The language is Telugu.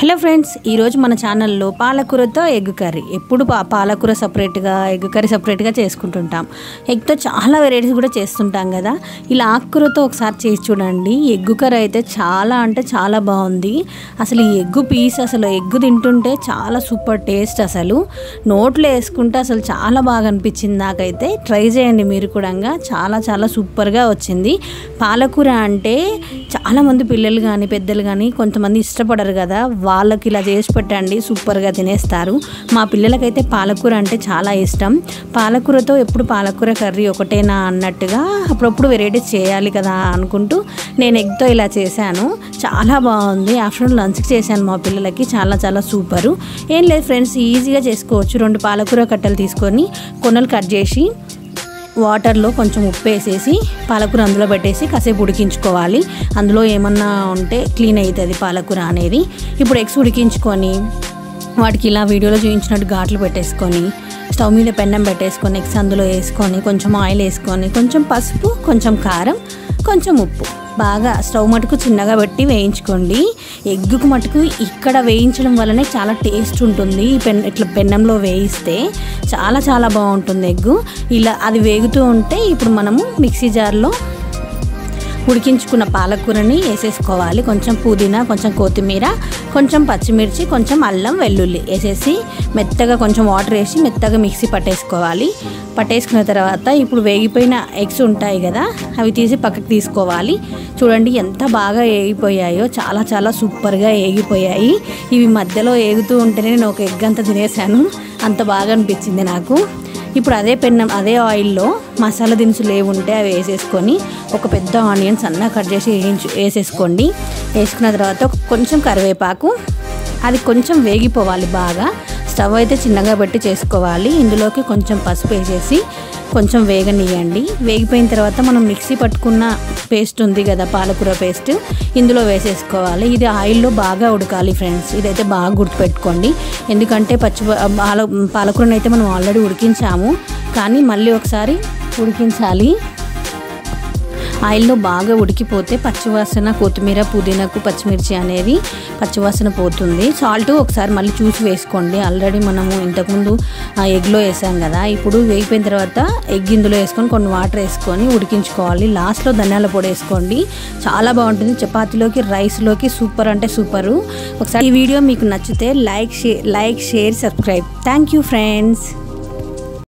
హలో ఫ్రెండ్స్, ఈరోజు మన ఛానల్లో పాలకూరతో ఎగ్ కర్రీ. ఎప్పుడు పాలకూర సపరేట్గా, ఎగ్ కర్రీ సపరేట్గా చేసుకుంటుంటాం. ఎగ్తో చాలా వెరైటీస్ కూడా చేస్తుంటాం కదా. ఇలా ఆకుకూరతో ఒకసారి చేసి చూడండి. ఎగ్ కర్రీ అయితే చాలా అంటే చాలా బాగుంది. అసలు ఈ ఎగ్గు పీస్, అసలు ఎగ్గు తింటుంటే చాలా సూపర్ టేస్ట్. అసలు నోట్లో వేసుకుంటే అసలు చాలా బాగా అనిపించింది నాకైతే. ట్రై చేయండి మీరు కూడా. చాలా చాలా సూపర్గా వచ్చింది. పాలకూర అంటే చాలామంది పిల్లలు కానీ పెద్దలు కానీ కొంతమంది ఇష్టపడరు కదా. వాళ్ళకి ఇలా చేసి పెట్టండి, సూపర్గా తినేస్తారు. మా పిల్లలకైతే పాలకూర అంటే చాలా ఇష్టం. పాలకూరతో ఎప్పుడు పాలకూర కర్రీ ఒకటేనా అన్నట్టుగా అప్పుడప్పుడు వెరైటీస్ చేయాలి కదా అనుకుంటూ నేను ఎగ్తో ఇలా చేశాను. చాలా బాగుంది. ఆఫ్టర్నూన్ లంచ్కి చేశాను మా పిల్లలకి. చాలా చాలా సూపరు. ఏం లేదు ఫ్రెండ్స్, ఈజీగా చేసుకోవచ్చు. 2 పాలకూర కట్టలు తీసుకొని కొనలు కట్ చేసి వాటర్లో కొంచెం ఉప్పు వేసేసి పాలకూర అందులో పెట్టేసి కాసేపు ఉడికించుకోవాలి. అందులో ఏమన్నా ఉంటే క్లీన్ అవుతుంది పాలకూర అనేది. ఇప్పుడు ఎగ్స్ ఉడికించుకొని వాటికి ఇలా వీడియోలో చూపించినట్టు ఘాట్లు పెట్టేసుకొని స్టవ్ మీద పెన్నం పెట్టేసుకొని ఎగ్స్ అందులో వేసుకొని కొంచెం ఆయిల్ వేసుకొని కొంచెం పసుపు, కొంచెం కారం, కొంచెం ఉప్పు బాగా స్టవ్ మటుకు చిన్నగా పెట్టి వేయించుకోండి. ఎగ్గుకు మటుకు ఇక్కడ వేయించడం వల్లనే చాలా టేస్ట్ ఉంటుంది. ఇట్లా పెన్నంలో వేయిస్తే చాలా చాలా బాగుంటుంది ఎగ్గు. ఇలా అది వేగుతూ ఉంటే ఇప్పుడు మనము మిక్సీ జార్లో ఉడికించుకున్న పాలకూరని వేసేసుకోవాలి. కొంచెం పుదీనా, కొంచెం కొత్తిమీర, కొంచెం పచ్చిమిర్చి, కొంచెం అల్లం వెల్లుల్లి వేసేసి మెత్తగా కొంచెం వాటర్ వేసి మెత్తగా మిక్సీ పట్టేసుకోవాలి. పట్టేసుకున్న తర్వాత ఇప్పుడు వేగిపోయిన ఎగ్స్ ఉంటాయి కదా, అవి తీసి పక్కకు తీసుకోవాలి. చూడండి ఎంత బాగా వేగిపోయాయో, చాలా చాలా సూపర్గా వేగిపోయాయి. ఇవి మధ్యలో వేగుతూ ఉంటేనే నేను ఒక ఎగ్ అంతా తినేసాను. అంత బాగా అనిపించింది నాకు. ఇప్పుడు అదే పెన్నం, అదే ఆయిల్లో మసాలా దినుసులు ఏముంటే అవి వేసేసుకొని ఒక పెద్ద ఆనియన్ సన్నగా కట్ చేసి వేసేసుకోండి. వేసుకున్న తర్వాత కొంచెం కరివేపాకు, అది కొంచెం వేగిపోవాలి బాగా. స్టవ్ అయితే చిన్నగా పెట్టి చేసుకోవాలి. ఇందులోకి కొంచెం పసుపు వేసేసి కొంచెం వేగనియండి. వేగిపోయిన తర్వాత మనం మిక్సీ పట్టుకున్న పేస్ట్ ఉంది కదా, పాలకూర పేస్ట్, ఇందులో వేసేసుకోవాలి. ఇది ఆయిల్లో బాగా ఉడకాలి ఫ్రెండ్స్. ఇదైతే బాగా గుర్తుపెట్టుకోండి. ఎందుకంటే పాలకూరని అయితే మనం ఆల్రెడీ ఉడికించాము, కానీ మళ్ళీ ఒకసారి ఉడికించాలి. ఆయిల్లో బాగా ఉడికిపోతే పచ్చివాసన, కొత్తిమీర, పుదీనాకు పచ్చిమిర్చి అనేది పచ్చివాసన పోతుంది. సాల్ట్ ఒకసారి మళ్ళీ చూసి వేసుకోండి. ఆల్రెడీ మనము ఇంతకుముందు ఎగ్లో వేసాం కదా. ఇప్పుడు వేగిపోయిన తర్వాత ఎగ్ ఇందులో వేసుకొని కొన్ని వాటర్ వేసుకొని ఉడికించుకోవాలి. లాస్ట్లో ధనియాల పొడి వేసుకోండి. చాలా బాగుంటుంది. చపాతీలోకి, రైస్లోకి సూపర్ అంటే సూపరు. ఒకసారి ఈ వీడియో మీకు నచ్చితే like, share, subscribe. Thank you friends.